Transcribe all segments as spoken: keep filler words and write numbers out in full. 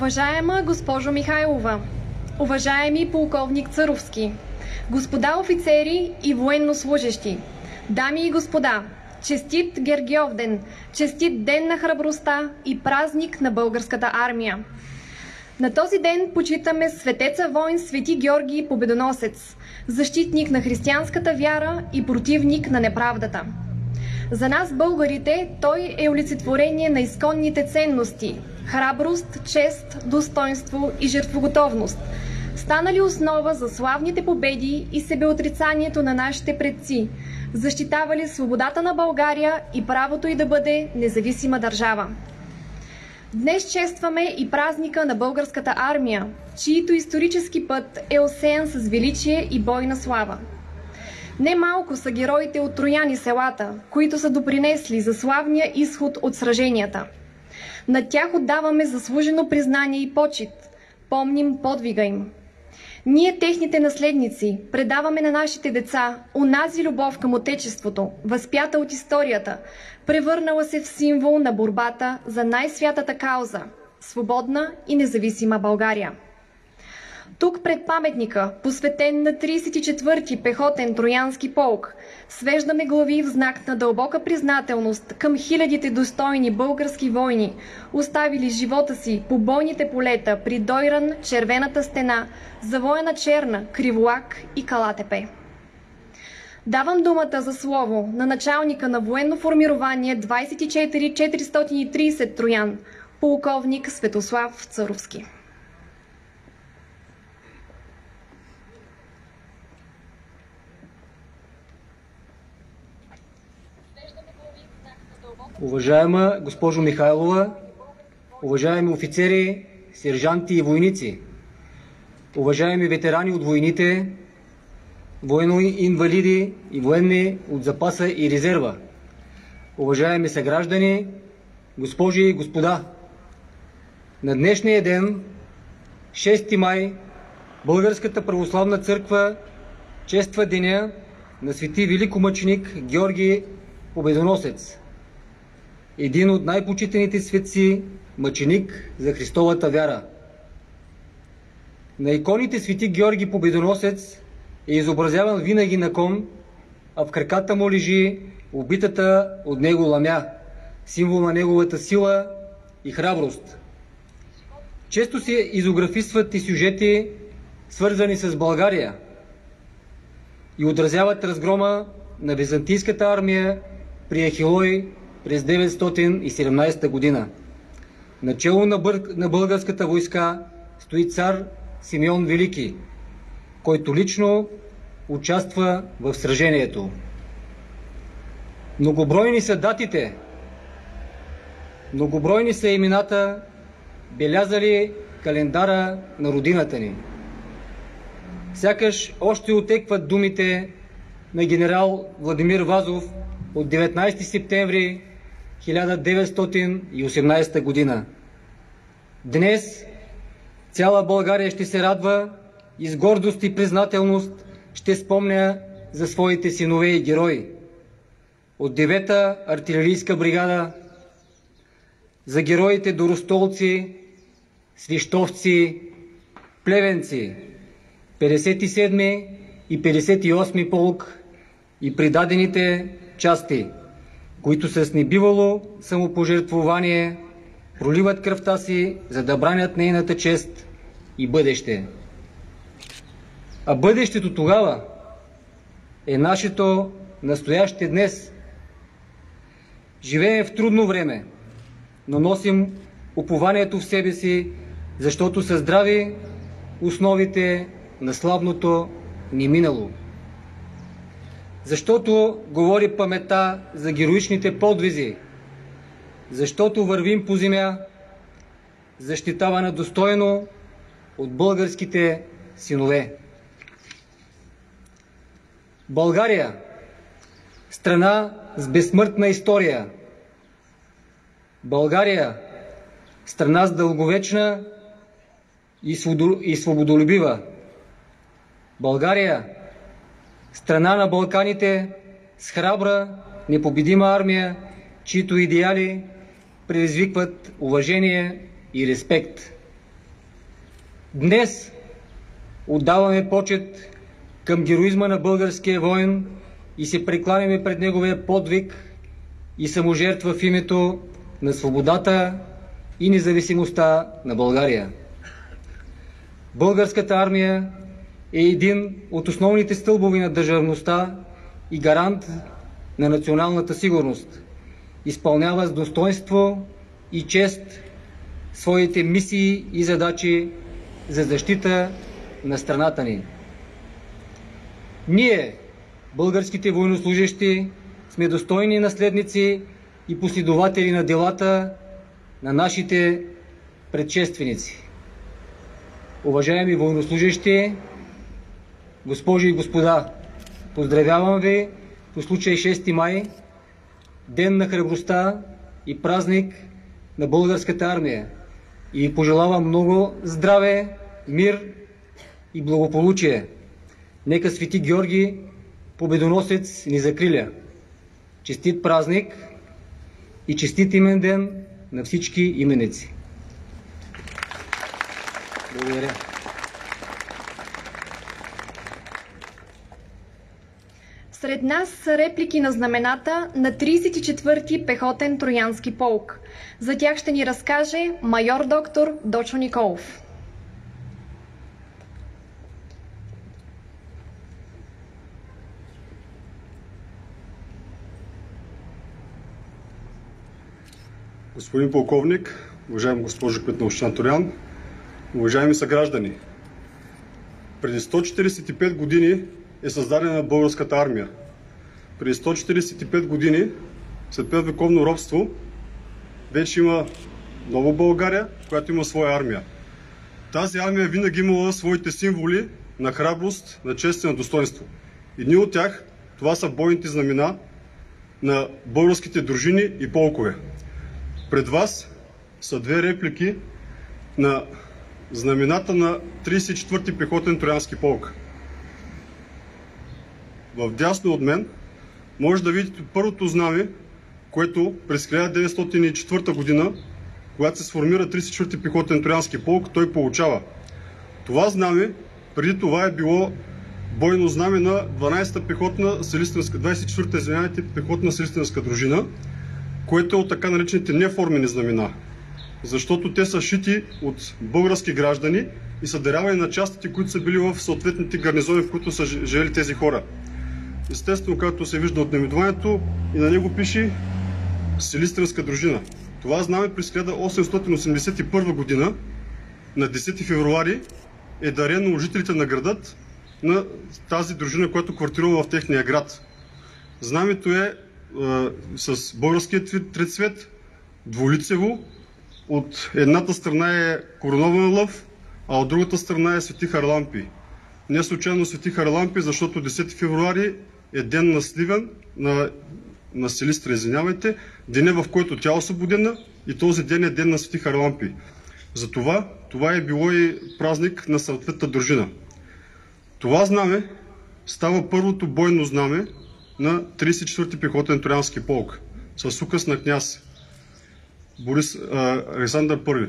Уважаема госпожо Михайлова, уважаеми полковник Царовски, господа офицери и военнослужещи, дами и господа, честит Гергьовден, честит ден на храбростта и празник на българската армия! На този ден почитаме светеца войн Свети Георги Победоносец, защитник на християнската вяра и противник на неправдата. За нас, българите, той е олицетворение на изконните ценности – храброст, чест, достоинство и жертвоготовност, станали основа за славните победи и себеотрицанието на нашите предци, защитавали свободата на България и правото й да бъде независима държава. Днес честваме и празника на българската армия, чието исторически път е осеян с величие и бойна слава. Немалко са героите от Троян и селата, които са допринесли за славния изход от сраженията. На тях отдаваме заслужено признание и почит, помним подвига им. Ние, техните наследници, предаваме на нашите деца онази любов към Отечеството, възпята от историята, превърнала се в символ на борбата за най-святата кауза – свободна и независима България. Тук пред паметника, посветен на тридесет и четвърти пехотен троянски полк, свеждаме глави в знак на дълбока признателност към хилядите достойни български войни, оставили живота си по бойните полета при Дойран, Червената стена, Завоена Черна, Криволак и Калатепе. Давам думата за слово на началника на военно формирование двадесет и четири четиристотин и тридесет Троян, полковник Светослав Царовски. Уважаема госпожо Михайлова, уважаеми офицери, сержанти и войници, уважаеми ветерани от войните, военно-инвалиди и военни от запаса и резерва, уважаеми съграждани, госпожи и господа! На днешния ден, шести май, Българската православна църква чества деня на свети великомъченик Георги Победоносец, един от най-почитаните светци, мъченик за Христовата вяра. На иконите свети Георги Победоносец е изобразяван винаги на кон, а в краката му лежи убитата от него ламя, символ на неговата сила и храброст. Често се изографисват и сюжети, свързани с България, и отразяват разгрома на византийската армия при Ахилой през деветстотин и седемнадесета година. Начело на, бър... на българската войска стои цар Симеон Велики, който лично участва в сражението. Многобройни са датите, многобройни са имената, белязали календара на родината ни. Сякаш още отекват думите на генерал Владимир Вазов от деветнадесети септември хиляда деветстотин и осемнадесета година. Днес цяла България ще се радва и с гордост и признателност ще спомня за своите синове и герои. От девета артилерийска бригада, за героите доростолци, свищовци, плевенци, петдесет и седми и петдесет и осми полк и придадените части, които с небивало самопожертвование проливат кръвта си, за да бранят нейната чест и бъдеще. А бъдещето тогава е нашето настояще днес. Живеем в трудно време, но носим упованието в себе си, защото са здрави основите на славното ни минало. Защото говори паметта за героичните подвизи, защото вървим по земя, защитавана достойно от българските синове. България, страна с безсмъртна история. България, страна с дълговечна и свободолюбива. България, страна на Балканите с храбра, непобедима армия, чието идеали предизвикват уважение и респект. Днес отдаваме почет към героизма на българския воин и се прекланяме пред неговия подвиг и саможертва в името на свободата и независимостта на България. Българската армия е един от основните стълбове на държавността и гарант на националната сигурност. Изпълнява с достоинство и чест своите мисии и задачи за защита на страната ни. Ние, българските военнослужещи, сме достойни наследници и последователи на делата на нашите предшественици. Уважаеми военнослужещи, госпожи и господа, поздравявам ви по случай шести май, Ден на храбростта и празник на българската армия. И ви пожелавам много здраве, мир и благополучие. Нека Свети Георги, победоносец, ни закриля. Честит празник и честит имен ден на всички именици. Благодаря. Сред нас са реплики на знамената на тридесет и четвърти пехотен троянски полк. За тях ще ни разкаже майор доктор Дочо Николов. Господин полковник, уважаема госпожо кмет на община Троян, уважаеми съграждани, преди сто четиридесет и пет години е създадена българската армия. Преди сто четиридесет и пет години, след петвековно робство, вече има нова България, която има своя армия. Тази армия винаги имала своите символи на храброст, на чест и на достоинство. Едни от тях, това са бойните знамена на българските дружини и полкове. Пред вас са две реплики на знамената на тридесет и четвърти пехотен троянски полк. В дясно от мен може да видите първото знаме, което през хиляда деветстотин и четвърта година, когато се сформира тридесет и четвърти пехотен троянски полк, той получава. Това знаме преди това е било бойно знаме на дванадесета пехотна селистренска, двадесет и четвърта извинявайте, пехотна селистренска дружина, което е от така наречените неформени знамена, защото те са шити от български граждани и са дарявани на частите, които са били в съответните гарнизони, в които са живели тези хора. Естествено, както се вижда от наименованието, и на него пише Селистренска дружина. Това знаме през хиляда осемстотин осемдесет и първа година, на десети февруари, е дарено от жителите на градът на тази дружина, която квартирува в техния град. Знамето е с българския трицвет, двулицево. От едната страна е коронован лъв, а от другата страна е Свети Харлампий. Не случайно Свети Харлампий, защото десети февруари е ден на Сливен, на, на Силистра, извинявайте, деня в който тя е освободена, и този ден е ден на Свети Харлампий. Затова това е било и празник на съответната дружина. Това знаме става първото бойно знаме на тридесет и четвърти пехотен троянски полк с указ на княз Борис а, Александър Първи.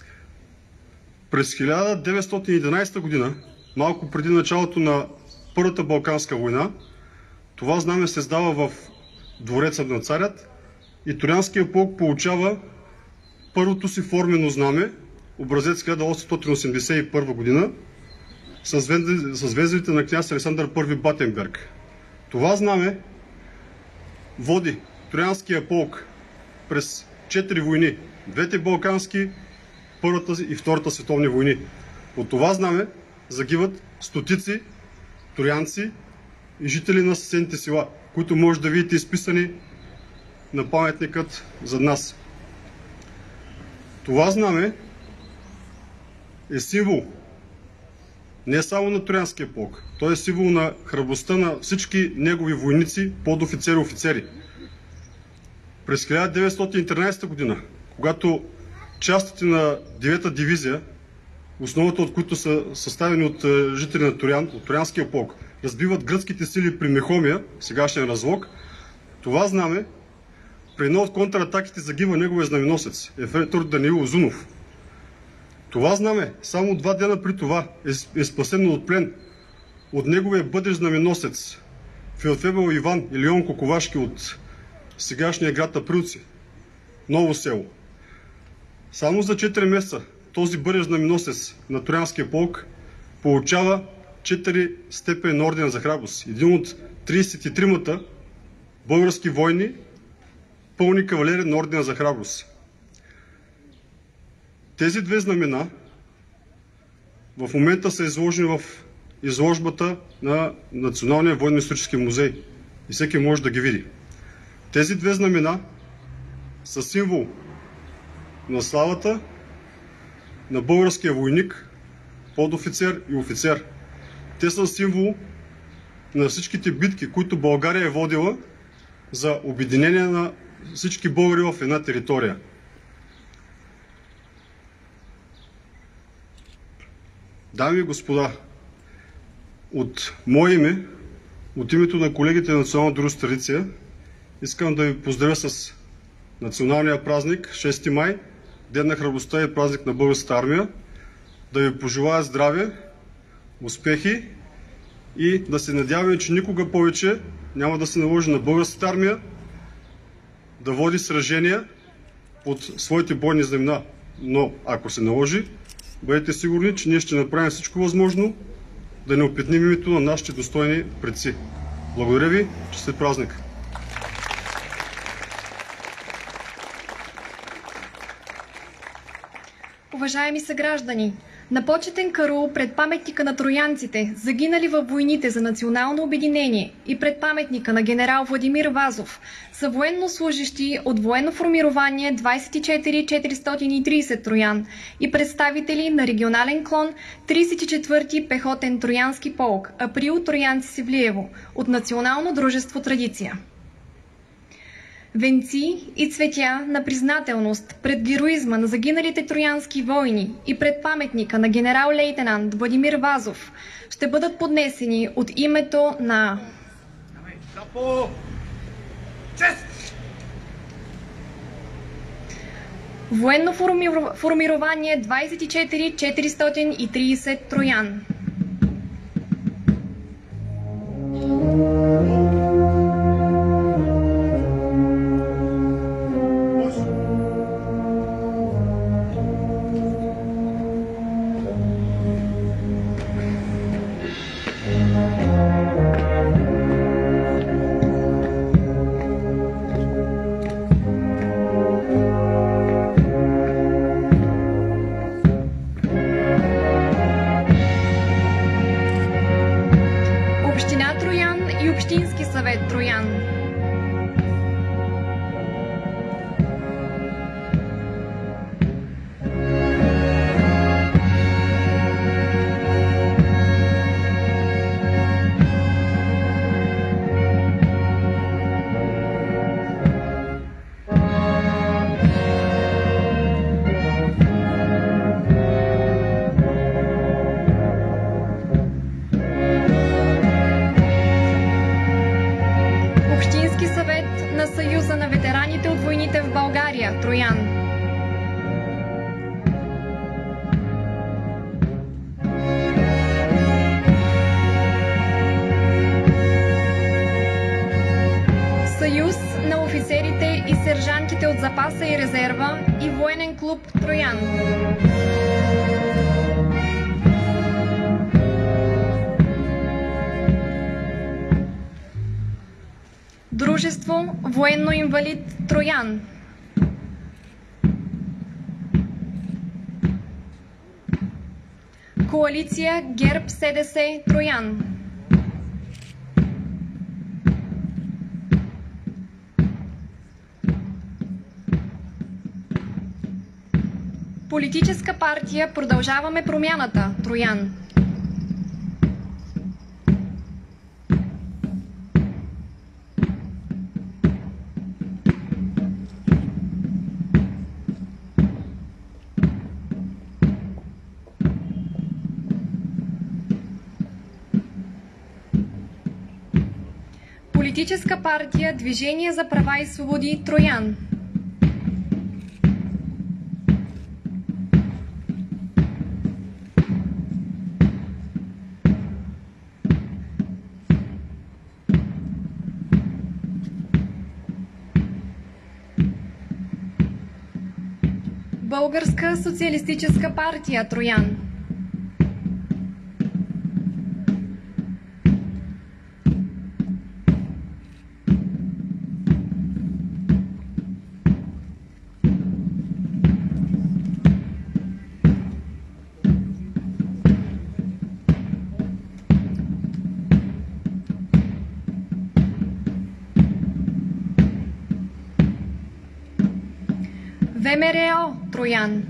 През хиляда деветстотин и единадесета година, малко преди началото на Първата Балканска война, това знаме се издава в двореца на царят и Троянския полк получава първото си формено знаме, образец хиляда осемстотин осемдесет и първа година, с везелите на княз Александър Първи Батенберг. Това знаме води Троянския полк през четири войни, двете балкански, Първата и Втората световни войни. От това знаме загиват стотици троянци и жители на съседните села, които може да видите изписани на паметникът зад нас. Това знаме е символ не само на Троянския полк, той е символ на храбростта на всички негови войници, подофицери и офицери. През хиляда деветстотин и тринадесета година, когато частите на девета дивизия, основата от които са съставени от жители на Троян, от Троянския полк, разбиват гръцките сили при Мехомия, сегашния Разлог, това знаме, при едно от контратаките загива неговия знаменосец, ефрейтор Даниил Узунов. Това знаме само два дена при това е, е спасено от плен от неговия бъдещ знаменосец Феофебел Иван или Йонко Ковашки от сегашния град Априлци, Ново село. Само за четири месеца този бъдещ знаменосец на Троянския полк получава четири степен орден за храброст. Един от тридесет и тримата български войни, пълни кавалерен орден за храброст. Тези две знамена в момента са изложени в изложбата на Националния военно-исторически музей и всеки може да ги види. Тези две знамена са символ на славата на българския войник, подофицер и офицер. Те са символ на всичките битки, които България е водила за обединение на всички българи в една територия. Дами и господа, от мое име, от името на колегите на Национална дружество традиция, искам да ви поздравя с националния празник шести май, Ден на храбростта и празник на Българската армия, да ви пожелая здраве, успехи и да се надяваме, че никога повече няма да се наложи на Българската армия да води сражения под своите бойни знамена. Но ако се наложи, бъдете сигурни, че ние ще направим всичко възможно да не опетним името на нашите достойни предци. Благодаря ви, честит празник! Уважаеми съграждани, на почетен караул пред паметника на троянците, загинали във войните за национално обединение, и пред паметника на генерал Владимир Вазов са военнослужещи от военно формирование двадесет и четири четиристотин и тридесет Троян и представители на регионален клон тридесет и четвърти пехотен Троянски полк Април Троянци Севлиево от Национално дружество Традиция. Венци и цветя на признателност пред героизма на загиналите троянски войни и пред паметника на генерал-лейтенант Владимир Вазов ще бъдат поднесени от името на Военно формирование двадесет и четири четиристотин и тридесет Троян. Общински съвет Троян. На Съюза на ветераните от войните в България, Троян. Съюз на офицерите и сержантите от запаса и резерва и военен клуб Троян. Дружество военно-инвалид Троян. Коалиция ГЕРБ-СДС Троян. Политическа партия Продължаваме промяната Троян. Политическа партия Движение за права и свободи Троян. Българска социалистическа партия Троян. ВМРО Троян.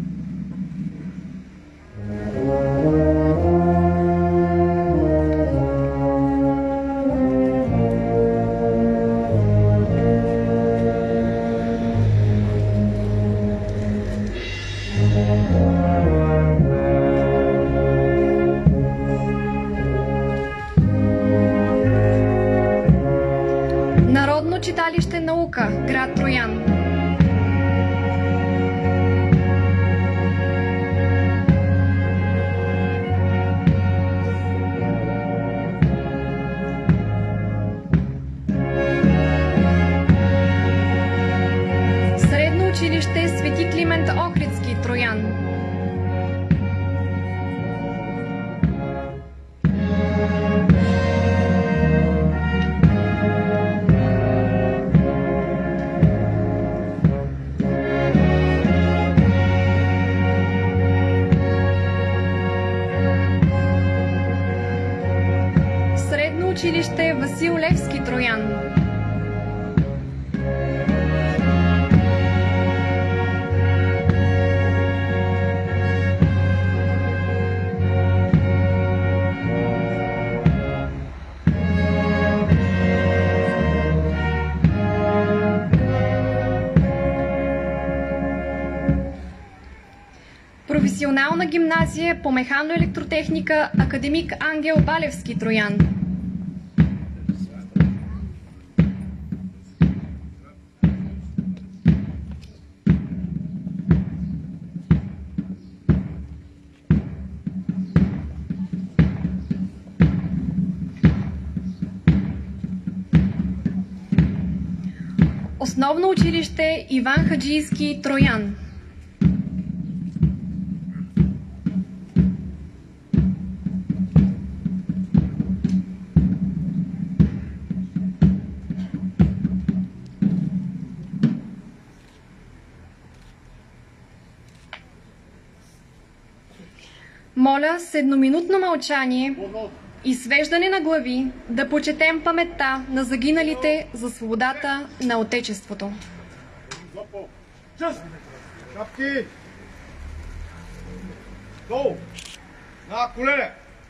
Народно читалище Наука, град Троян. Средно училище Свети Климент Охридски, Троян. Средно училище Васил Левски, Троян. Професионална гимназия по механо-електротехника Академик Ангел Балевски, Троян. Основно училище Иван Хаджийски, Троян. Моля с едноминутно мълчание и свеждане на глави да почетем паметта на загиналите за свободата на Отечеството. Шапки! Долу! На колене!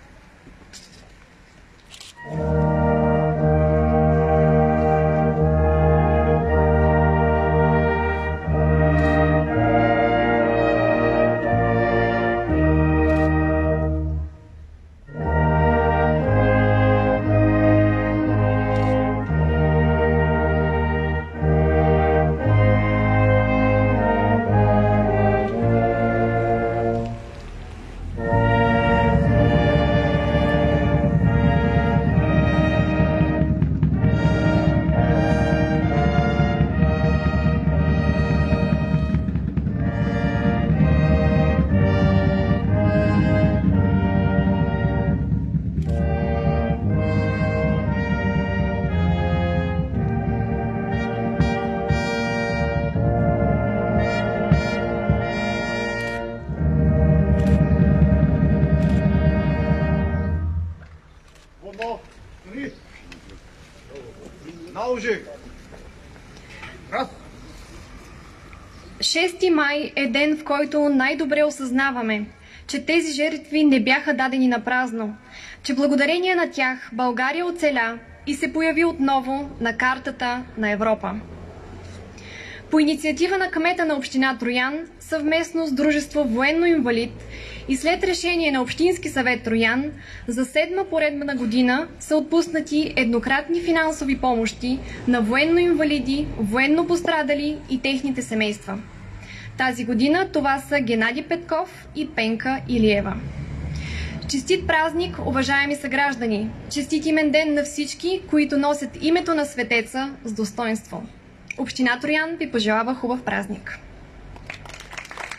шести май е ден, в който най-добре осъзнаваме, че тези жертви не бяха дадени на празно, че благодарение на тях България оцеля и се появи отново на картата на Европа. По инициатива на кмета на община Троян, съвместно с дружество Военно-инвалид и след решение на Общински съвет Троян, за седма поредна година са отпуснати еднократни финансови помощи на военно-инвалиди, военно-пострадали и техните семейства. Тази година това са Геннади Петков и Пенка Илиева. Честит празник, уважаеми съграждани! Честит имен ден на всички, които носят името на светеца с достоинство! Община Троян ви пожелава хубав празник!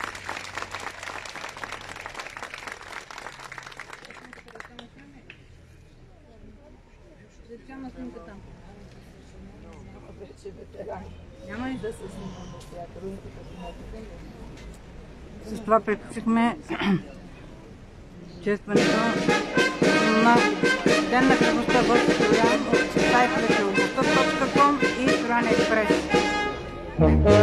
Няма и да се С това приключихме честването на Ден на кръвността в Троян от сайта телевизията точка ком и Троян Експрес.